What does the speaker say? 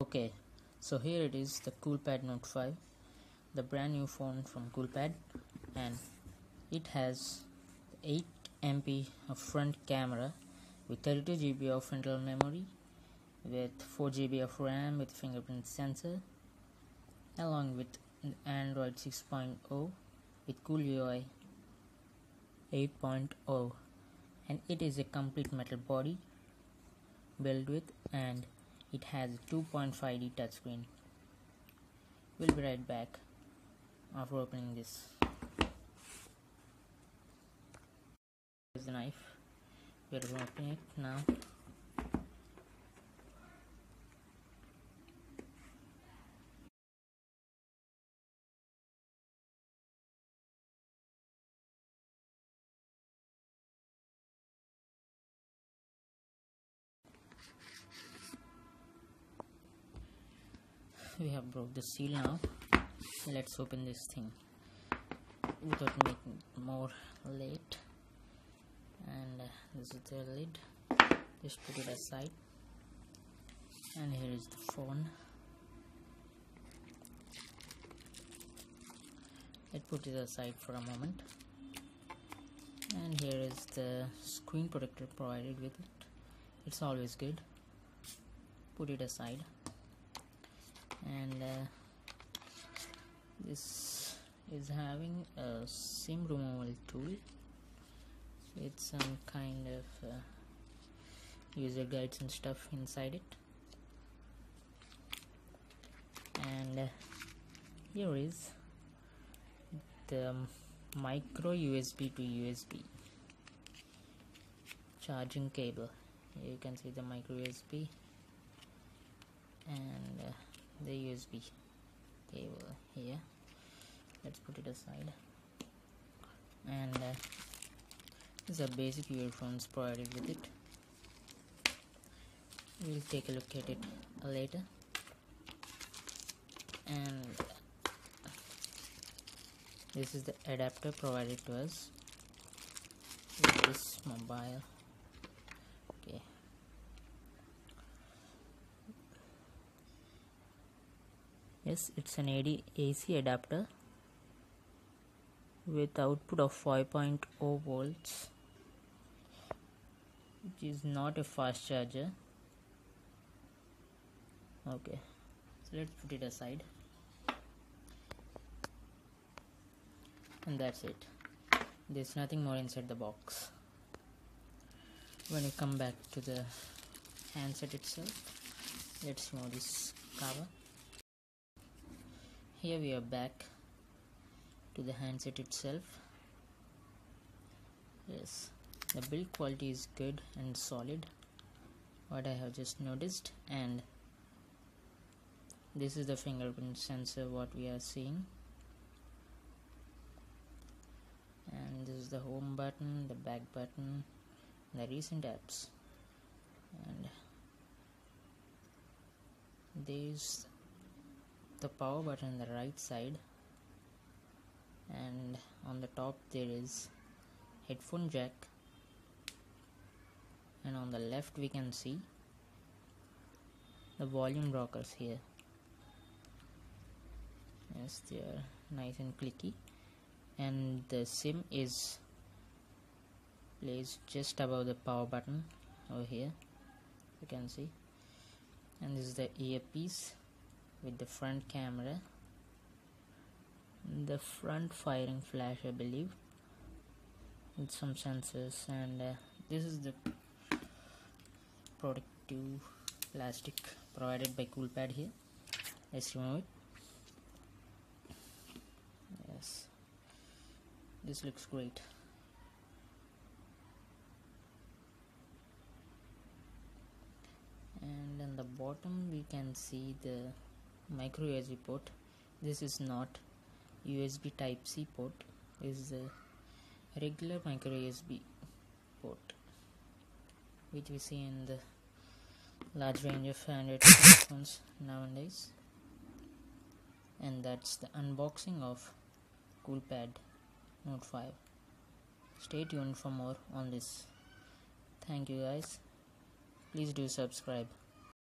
Okay, so here it is, the Coolpad Note 5, the brand new phone from Coolpad, and it has 8 MP of front camera with 32 GB of internal memory with 4 GB of RAM with fingerprint sensor, along with Android 6.0 with CoolUI 8.0, and it is a complete metal body built with, and it has a 2.5D touchscreen. We'll be right back after opening this. Here's the knife. We're opening it now. We have broke the seal now. Let's open this thing without making more late. And this is the lid. Just put it aside, and here is the phone. Let's put it aside for a moment. And here is the screen protector provided with it. It's always good. Put it aside. And this is having a SIM removal tool with some kind of user guides and stuff inside it. And here is the micro USB to USB charging cable. Here you can see the micro USB and the USB cable here. Let's put it aside. And these are basic earphones provided with it. We'll take a look at it later. And this is the adapter provided to us with this mobile. Okay. Yes, it's an AC adapter with output of 5.0 volts, which is not a fast charger. Okay, so let's put it aside. And that's it. There's nothing more inside the box. When you come back to the handset itself, let's remove this cover. Here we are back to the handset itself. Yes, the build quality is good and solid, what I have just noticed. And this is the fingerprint sensor what we are seeing. And this is the home button, the back button, the recent apps, and there's the power button on the right side, and on the top there is headphone jack, and on the left we can see the volume rockers here. Yes, they are nice and clicky. And the SIM is placed just above the power button over here, you can see. And this is the earpiece with the front camera, the front firing flash I believe, with some sensors. And this is the protective plastic provided by Coolpad here. Let's remove it. Yes, this looks great. And on the bottom we can see the micro USB port. This is not USB type C port. This is a regular micro USB port which we see in the large range of Android smartphones nowadays. And that's the unboxing of Coolpad Note 5. Stay tuned for more on this. Thank you guys. Please do subscribe.